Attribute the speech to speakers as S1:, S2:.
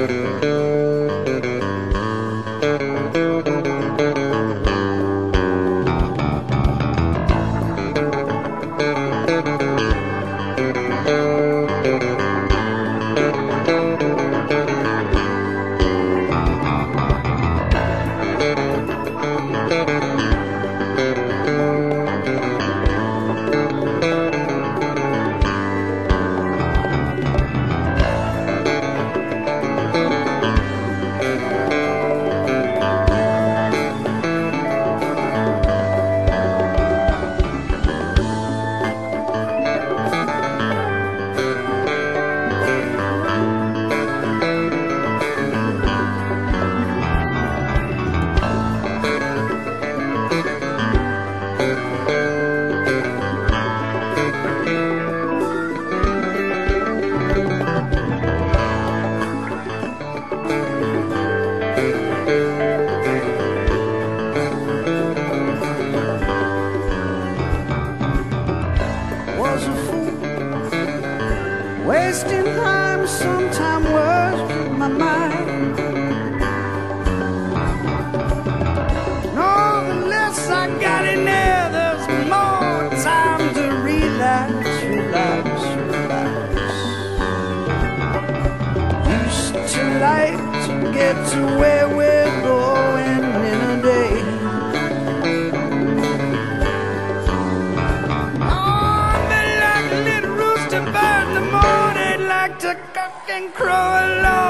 S1: Wasting time, sometime was my mind. No, the less I got in there, there's more time to relax, relax, relax. Used to like to get to where we're going in a day. To cock and crow along.